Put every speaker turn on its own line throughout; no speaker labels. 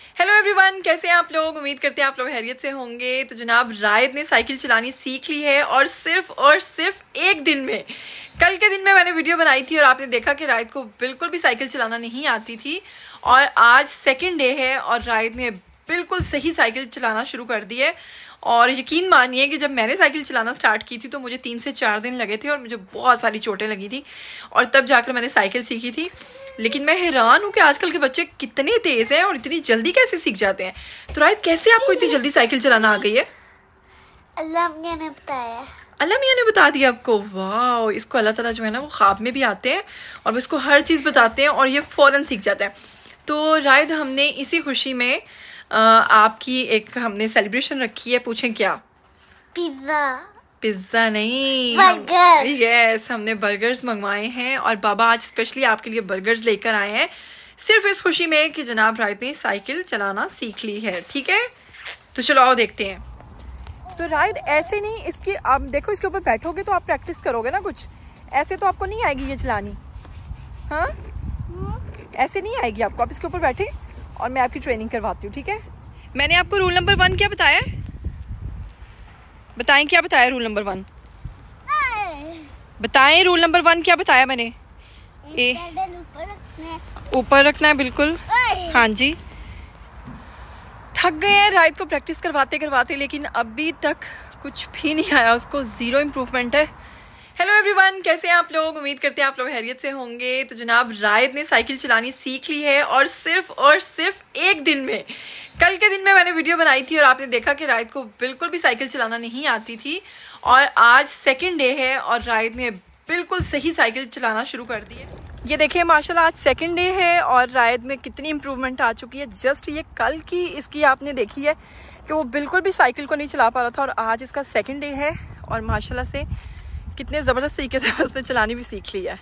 Hello everyone, कैसे हैं आप लोग। उम्मीद करते हैं आप लोग खैरियत से होंगे। तो जनाब रायद ने साइकिल चलानी सीख ली है और सिर्फ एक दिन में। कल के दिन में मैंने वीडियो बनाई थी और आपने देखा कि रायद को बिल्कुल भी साइकिल चलाना नहीं आती थी और आज सेकंड डे है और रायद ने बिल्कुल सही साइकिल चलाना शुरू कर दी है। और यकीन मानिए कि जब मैंने साइकिल चलाना स्टार्ट की थी तो मुझे 3 से 4 दिन लगे थे और मुझे बहुत सारी चोटें लगी थी और तब जाकर मैंने साइकिल सीखी थी। लेकिन मैं हैरान हूँ कि आजकल के बच्चे कितने तेज हैं और इतनी जल्दी कैसे सीख जाते हैं। तो रायद, कैसे आपको इतनी जल्दी साइकिल चलाना आ गई है?
अल्लाह मियां ने बताया।
अल्लाह मियां ने बता दिया आपको? वाह, इसको अल्लाह ताला जो है ना वो ख्वाब में भी आते हैं और वो इसको हर चीज़ बताते हैं और ये फ़ौरन सीख जाता है। तो रायद, हमने इसी खुशी में आपकी एक हमने सेलिब्रेशन रखी है। पूछें क्या? पिज्ज़ा नहीं,
बर्गर।
यस, हमने बर्गर्स मंगवाए हैं और बाबा आज स्पेशली आपके लिए बर्गर्स लेकर आए हैं सिर्फ इस खुशी में कि जनाब रायद ने साइकिल चलाना सीख ली है। ठीक है, तो चलो आओ देखते हैं। तो रायद ऐसे नहीं, इसकी आप देखो, इसके ऊपर बैठोगे तो आप प्रैक्टिस करोगे ना कुछ। ऐसे तो आपको नहीं आएगी ये चलानी। हाँ, ऐसे नहीं आएगी आपको। आप इसके ऊपर बैठे और मैं आपकी ट्रेनिंग करवाती हूँ। ठीक है, मैंने आपको रूल नंबर 1 क्या बताया? बताएं क्या बताया रूल नंबर 1? बताएं रूल नंबर 1 क्या बताया मैंने? ऊपर रखना है, बिल्कुल। हाँ जी। थक गए हैं रायद को प्रैक्टिस करवाते करवाते, लेकिन अभी तक कुछ भी नहीं आया उसको, ज़ीरो इम्प्रूवमेंट है। हेलो एवरीवन, कैसे हैं आप लोग। उम्मीद करते हैं आप लोग खैरियत से होंगे। तो जनाब रायद ने साइकिल चलानी सीख ली है और सिर्फ एक दिन में। कल के दिन में मैंने वीडियो बनाई थी और आपने देखा कि रायद को बिल्कुल भी साइकिल चलाना नहीं आती थी और आज सेकंड डे है और रायद ने बिल्कुल सही साइकिल चलाना शुरू कर दी है। ये देखिए माशाल्लाह, आज सेकंड डे है और रायद में कितनी इम्प्रूवमेंट आ चुकी है। जस्ट ये कल की इसकी आपने देखी है कि वो बिल्कुल भी साइकिल को नहीं चला पा रहा था और आज इसका सेकंड डे है और माशाल्लाह से कितने ज़बरदस्त तरीके से उसने चलानी भी सीख ली है।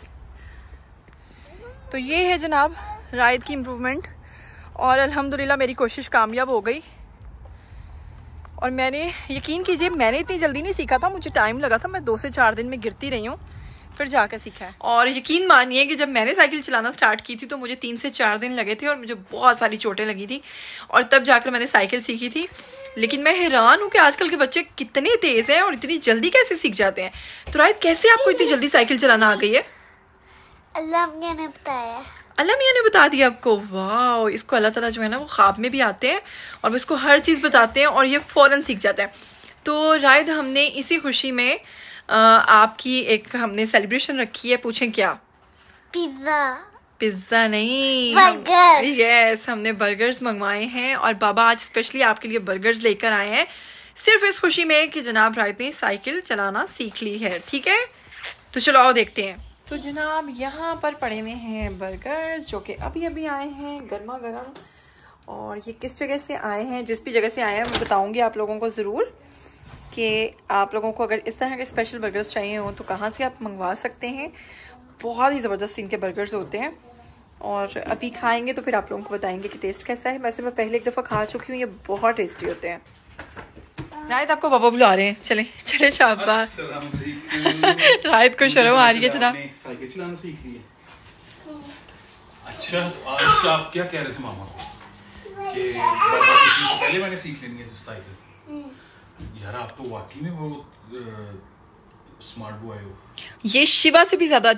तो ये है जनाब रायद की इम्प्रूवमेंट और अल्हम्दुलिल्लाह मेरी कोशिश कामयाब हो गई। और मैंने, यकीन कीजिए, मैंने इतनी जल्दी नहीं सीखा था, मुझे टाइम लगा था। मैं 2 से 4 दिन में गिरती रही हूँ फिर जाकर सीखा है। और यकीन मानिए कि जब मैंने साइकिल चलाना स्टार्ट की थी तो मुझे 3 से 4 दिन लगे थे और मुझे बहुत सारी चोटें लगी थी और तब जाकर मैंने साइकिल सीखी थी। लेकिन मैं हैरान हूँ कि आजकल के बच्चे कितने तेज हैं और इतनी जल्दी कैसे सीख जाते हैं। तो रायद, कैसे आपको इतनी जल्दी साइकिल चलाना आ गई है?
अल्लाह मियां ने बताया।
अल्लाह मियां ने बता दिया आपको? वाह, इसको अल्लाह ताला जो है ना वो ख्वाब में भी आते हैं और वो इसको हर चीज़ बताते हैं और ये फ़ौरन सीख जाता है। तो रायद, हमने इसी खुशी में आपकी एक हमने सेलिब्रेशन रखी है। पूछें क्या? पिज्ज़ा नहीं,
बर्गर।
यस, हमने बर्गर्स मंगवाए हैं और बाबा आज स्पेशली आपके लिए बर्गर्स लेकर आए हैं सिर्फ इस खुशी में कि जनाब रायद ने साइकिल चलाना सीख ली है। ठीक है, तो चलो आओ देखते हैं। तो जनाब यहाँ पर पड़े हुए हैं बर्गर्स जो कि अभी अभी आए हैं गर्मा गर्म। और ये किस जगह से आए हैं, जिस भी जगह से आए हैं मैं बताऊंगी आप लोगों को ज़रूर कि आप लोगों को अगर इस तरह के स्पेशल बर्गर्स चाहिए हो तो कहाँ से आप मंगवा सकते हैं। बहुत ही ज़बरदस्त इनके बर्गर्स होते हैं और अभी खाएंगे तो फिर आप लोगों को बताएंगे कि टेस्ट कैसा है। वैसे मैं पहले एक दफ़ा खा चुकी हूँ, ये बहुत टेस्टी होते हैं। रायद, आपको बाबा बुला रहे हैं, चले चले शाबाश। रायद को शर्म आ रही है जनाब।
साइकिल चलाना सीख ली है। अच्छा, आज आप क्या कह रहे थे मामा कि बाबा से पहले मैंने सीख लेनी है साइकिल? यार, आप तो वाकई में बहुत स्मार्ट बॉय हो। ये
शिवा से भी ज्यादा,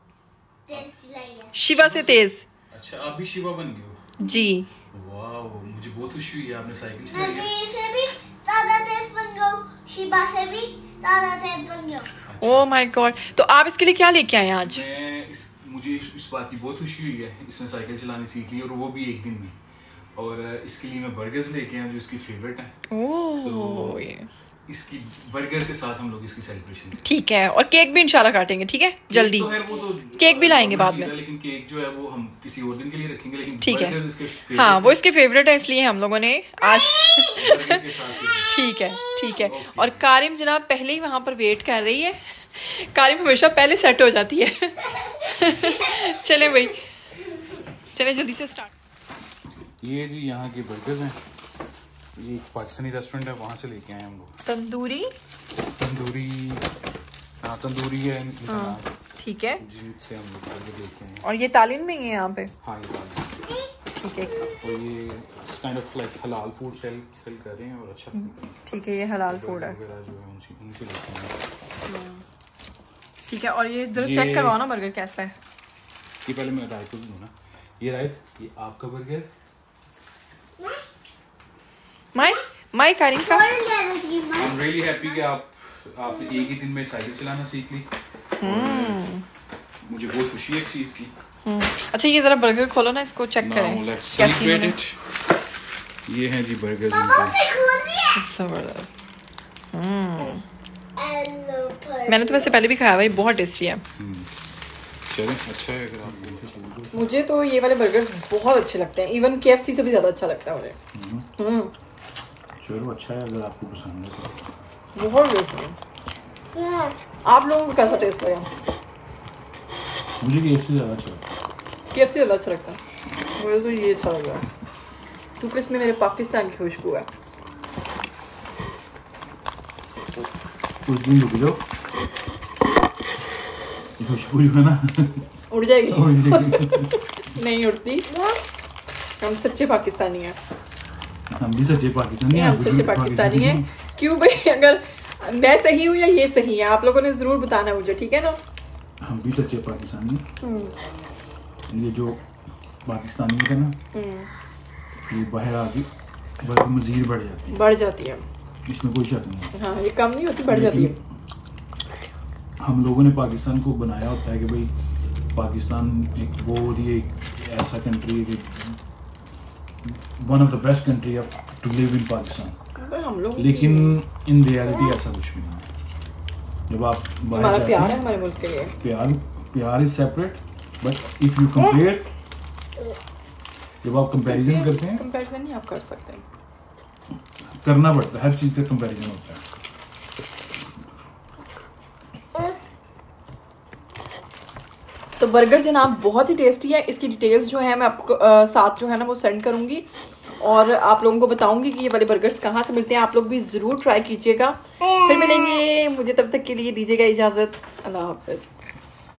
शिवा से तेज।
अच्छा, आप भी शिवा बन गए हो?
जी।
वाह, मुझे बहुत खुशी हुई है आपने साइकिल चलाई है।
ओह माय गॉड, तो आप इसके लिए क्या लेके आए आज?
मुझे इस बात की बहुत खुशी हुई है, इसने साइकिल चलानी सीख ली और वो भी एक दिन में। और इसके लिए मैं बर्गर्स लेके आया जो इसकी फेवरेट है। तो इसकी बर्गर के साथ हम लोग इसकी सेलिब्रेशन।
ठीक है, और केक भी इंशाल्लाह काटेंगे। ठीक है, जल्दी
तो है, वो तो
केक भी लाएंगे बाद में,
लेकिन केक जो है वो हम किसी और दिन के लिए रखेंगे। लेकिन
ठीक है, हाँ, वो इसके फेवरेट है इसलिए हम लोगों ने आज ठीक है, ठीक है। और कारिम जनाब पहले ही वहाँ पर वेट कर रही है। कारिम हमेशा पहले सेट हो जाती है। चले भाई, चले जल्दी से स्टार्ट।
ये जी यहाँ के बर्गर्स हैं, ये पाकिस्तानी रेस्टोरेंट है, वहाँ से लेके आए हम लोग।
तंदूरी,
हाँ तंदूरी है इनका नाम।
ठीक है,
जिनसे हम लोग बर्गर लेके आए।
और ये तालीन में ही है यहाँ पे?
हाँ, ये तालीन।
ठीक है।
और ये काइंड ऑफ लाइक हलाल फूड सेल कर रहे हैं और अच्छा
ठीक है, ये हलाल फूड है।
जो है उनसे लेते हैं।
ठीक है, और ये जरा चेक करवाओ ना बर्गर कैसा है।
ये पहले मैं रायत को दूँ ना, ये रायत, ये आपका बर्गर।
माय कारिन का।
आई एम रियली हैप्पी कि आप एक ही दिन में साइकिल चलाना सीख ली। मुझे बहुत खुशी है इस चीज की।
अच्छा, ये जरा बर्गर खोलो ना, इसको चेक करें कैसी है।
ये है जी बर्गर।
जबरदस्त। मैंने तो वैसे पहले भी खाया, भाई बहुत टेस्टी है।
चलें, अच्छा है अगर आप।
मुझे तो ये वाले बर्गर्स बहुत अच्छे लगते हैं, इवन KFC से भी ज्यादा अच्छा लगता है मुझे।
चलो अच्छा है अगर आपको पसंद है तो।
बहुत टेस्टी है। आप लोगों को कैसा टेस्ट लगा?
मुझे KFC ज़्यादा अच्छा लगता है।
KFC ज़्यादा अच्छा लगता है मुझे, तो ये अच्छा लग रहा है क्योंकि इसमें मेरे पाकिस्तान की खुशबू है।
कुछ दिन रुक जाओ, खुशबू जो है ना
उड़ जाएगी। नहीं उड़ती, हम सच्चे पाकिस्तानी हैं।
हम भी सच्चे पाकिस्तानी हैं।
हम सच्चे पाकिस्तानी हैं। क्यों भाई, अगर मैं सही हूँ या ये सही है, आप लोगों ने जरूर बताना मुझे, ठीक है ना।
हम भी सच्चे पाकिस्तानी हैं। ये जो पाकिस्तानी है ना, ये बाहर आके बल्कि मज़ीद बढ़ जाती है, इसमें कोई शक नहीं है।
हाँ, ये कम नहीं होती, बढ़ जाती है।
हम लोगों ने पाकिस्तान को बनाया होता है कि भाई पाकिस्तान एक बहुत ही एक ऐसा कंट्री है कि one of the best country to live in Pakistan.
हम लोग,
लेकिन इन रियलिटी ऐसा कुछ भी नहीं है। जब आप
हमारा प्यार है हमारे मुल्क के लिए,
प्यार is separate, but if you compare, जब आप कंपैरिजन करते हैं,
कंपैरिजन नहीं आप कर सकते,
करना पड़ता है, हर चीज का कंपैरिजन होता है।
तो बर्गर जनाब बहुत ही टेस्टी है। इसकी डिटेल्स जो है मैं आपको साथ जो है ना वो सेंड करूंगी और आप लोगों को बताऊंगी कि ये वाले बर्गर्स कहाँ से मिलते हैं। आप लोग भी जरूर ट्राई कीजिएगा। फिर मिलेंगे, मुझे तब तक के लिए दीजिएगा इजाजत। अल्लाह हाफिज।